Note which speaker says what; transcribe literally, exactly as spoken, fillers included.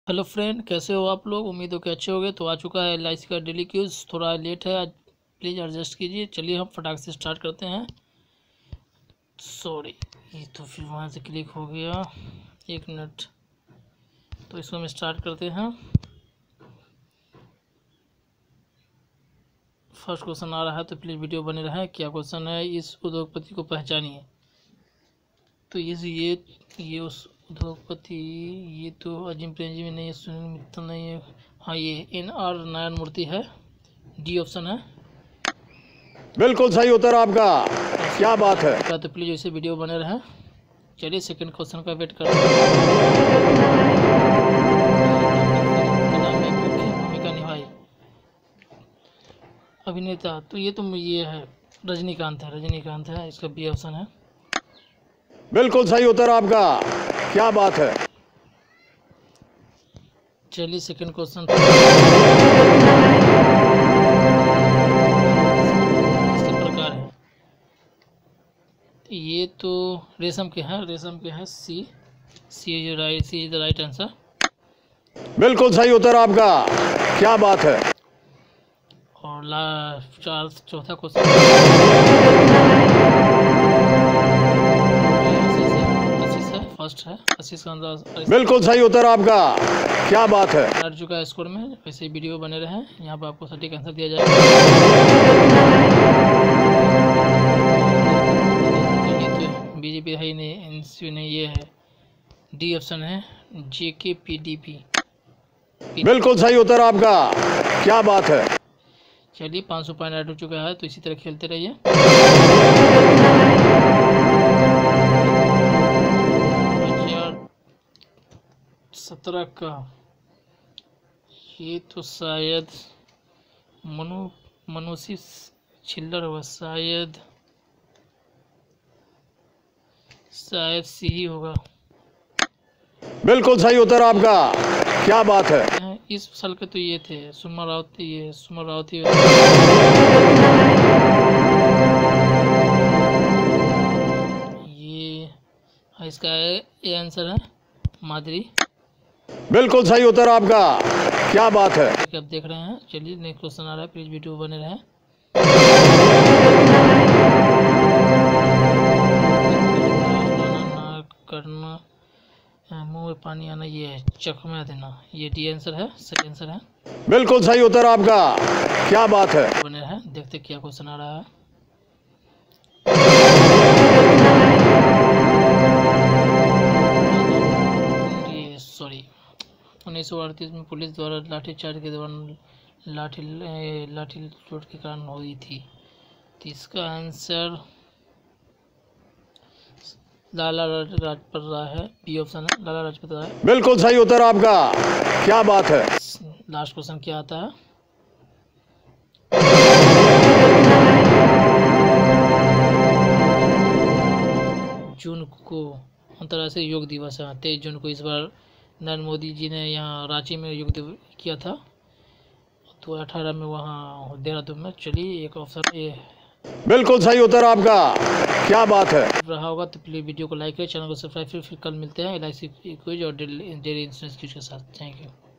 Speaker 1: Hello friend, कैसे हो आप लोग। उम्मीद हो कि अच्छे होंगे। तो आ चुका है एल आई सी का डेली क्यूज। थोड़ा लेट है आज, प्लीज़ एडजस्ट कीजिए। चलिए हम फटाक से स्टार्ट करते हैं। सॉरी, ये तो फिर वहाँ से क्लिक हो गया, एक मिनट। तो इसको हम स्टार्ट करते हैं। फर्स्ट क्वेश्चन आ रहा है, तो प्लीज़ वीडियो बने रहे। क्या क्वेश्चन है? इस उद्योगपति को पहचानिए। तो इस ये ये उस उद्योगपति, ये तो अजीम प्रेमजी में नहीं है, सुनील मित्तल नहीं है। हाँ, ये एन आर नारायण मूर्ति है। डी ऑप्शन है।
Speaker 2: बिल्कुल सही उत्तर आपका। क्या बात है।
Speaker 1: तो प्लीज ऐसे वीडियो बने रहे। चलिए सेकंड क्वेश्चन का वेट करते हैं। में मुख्य भूमिका निभाई अभिनेता, तो ये तो ये है रजनीकांत है। रजनीकांत है, इसका बी ऑप्शन है।
Speaker 2: बिल्कुल सही उत्तर आपका। क्या बात है।
Speaker 1: चलिए सेकंड क्वेश्चन। किसके प्रकार है? ये तो रेशम के हैं। रेशम के हैं। C C is right C is the right answer.
Speaker 2: बिल्कुल सही उत्तर आपका। क्या बात है।
Speaker 1: और लास्ट चार चौथा क्वेश्चन फर्स्ट है। आशीष का अंदाज।
Speaker 2: बिल्कुल सही उत्तर आपका। क्या बात है।
Speaker 1: हार चुका है स्कोर में। वैसे वीडियो बने रहे, यहाँ पर आपको सटीक आंसर दिया जाएगा। तो बीजेपी है ही नहीं, एनसीपी नहीं, ये है डी ऑप्शन है, जे के पी डी पी।
Speaker 2: बिल्कुल सही उत्तर आपका। क्या बात है।
Speaker 1: चलिए पाँच सौ पॉइंट ऐड हो चुका है, तो इसी तरह खेलते रहिए। सत्रह का ये तो शायद मनु मनुष्य छिल्लर होगा। शायद शायद सी ही होगा।
Speaker 2: बिल्कुल सही उत्तर आपका। क्या बात है।
Speaker 1: इस साल के तो ये थे सुरमा रावती। ये सुरमा रावती ये इसका ये आंसर है माधुरी।
Speaker 2: बिल्कुल सही उत्तर आपका। क्या बात है।
Speaker 1: आप देख रहे हैं। चलिए नेक्स्ट क्वेश्चन आ रहा है, प्लीज वीडियो बने रहे। ना करना, मुंह में पानी आना, ये है चखमा देना। ये डी आंसर है, सही आंसर है।
Speaker 2: बिल्कुल सही उत्तर आपका। क्या बात है।
Speaker 1: बने रहे, देखते क्या क्वेश्चन आ रहा है। सॉरी, उन्नीस सौ अड़तीस में पुलिस द्वारा लाठीचार्ज के दौरान लाठी लाठी चोट के कारण हुई थी। तो इसका आंसर लाला लाजपत राय है। बी ऑप्शन है, लाला लाजपत राय।
Speaker 2: बिल्कुल सही उत्तर आपका। क्या बात है।
Speaker 1: लास्ट क्वेश्चन क्या आता है? जून को अंतर्राष्ट्रीय योग दिवस है। तेईस जून को इस बार नरेंद्र मोदी जी ने यहाँ रांची में योग दिवस किया था, तो अठारह में वहाँ देहरादून में। चलिए एक ऑप्शन ए।
Speaker 2: बिल्कुल सही उत्तर आपका। क्या बात है।
Speaker 1: रहा होगा तो प्लीज वीडियो को लाइक करें, चैनल को सब्सक्राइब करें। फिर कल मिलते हैं एल आई सी क्विज और डेली इंश्योरेंस क्विज के साथ। Thank you.